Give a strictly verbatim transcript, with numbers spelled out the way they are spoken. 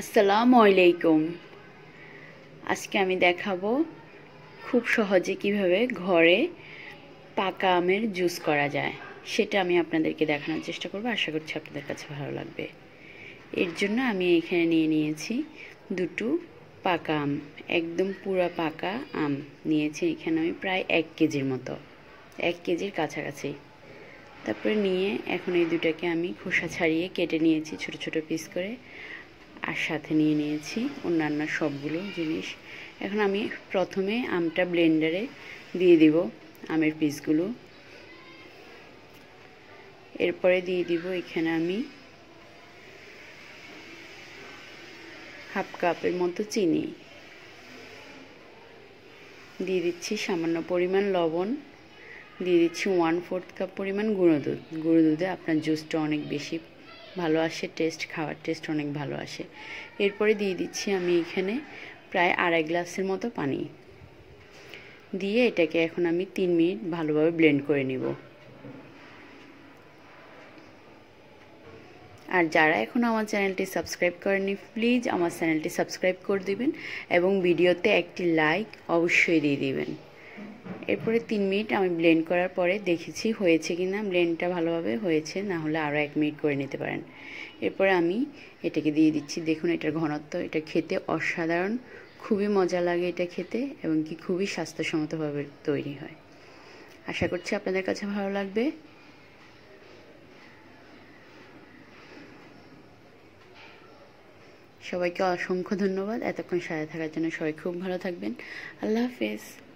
আসসালামু আলাইকুম। আজকে আমি দেখাবো খুব সহজে কিভাবে ঘরে পাকা আমের জুস করা যায়, সেটা আমি আপনাদেরকে দেখানোর চেষ্টা করব। আশা করছি আপনাদের কাছে ভালো লাগবে। এর জন্য আমি এখানে নিয়ে নিয়েছি দুটো পাকা আম, একদম পুরো পাকা আম নিয়েছি। এখানে আমি প্রায় এক কেজির মতো, এক কেজির কাছাকাছি। তারপরে নিয়ে এখন এই দুটাকে আমি খোসা ছাড়িয়ে কেটে নিয়েছি ছোট ছোট পিস করে, আর সাথে নিয়ে নিয়েছি অন্যান্য সবগুলো জিনিস। এখন আমি প্রথমে আমটা ব্লেন্ডারে দিয়ে দিব, আমের পিসগুলো। এরপরে দিয়ে দিব এখানে আমি হাফ কাপের মতো চিনি, দিয়ে দিচ্ছি সামান্য পরিমাণ লবণ, দিয়ে দিচ্ছি ওয়ান ফোর্থ কাপ পরিমাণ গুঁড়ো দুধ। গুঁড়ো দুধে আপনার জুসটা অনেক বেশি ভালো আসে, টেস্ট, খাওয়ার টেস্ট অনেক ভালো আসে। এরপরে দিয়ে দিচ্ছি আমি এখানে প্রায় আড়াই গ্লাসের মতো পানি দিয়ে এটাকে এখন আমি তিন মিনিট ভালোভাবে ব্লেন্ড করে নিব। আর যারা এখন আমার চ্যানেলটি সাবস্ক্রাইব করেননি, প্লিজ আমার চ্যানেলটি সাবস্ক্রাইব করে দিবেন এবং ভিডিওতে একটি লাইক অবশ্যই দিয়ে দিবেন। এরপরে তিন মিনিট আমি ব্লেন্ড করার পরে দেখেছি হয়েছে কি না। ব্লেন্ডটা ভালোভাবে হয়েছে, না হলে আরও এক মিনিট করে নিতে পারেন। এরপরে আমি এটাকে দিয়ে দিচ্ছি। দেখুন এটার ঘনত্ব, এটা খেতে অসাধারণ, খুবই মজা লাগে এটা খেতে, এবং কি খুবই স্বাস্থ্যসম্মতভাবে তৈরি হয়। আশা করছি আপনাদের কাছে ভালো লাগবে। সবাইকে অসংখ্য ধন্যবাদ এতক্ষণ সাথে থাকার জন্য। সবাই খুব ভালো থাকবেন। আল্লাহ হাফেজ।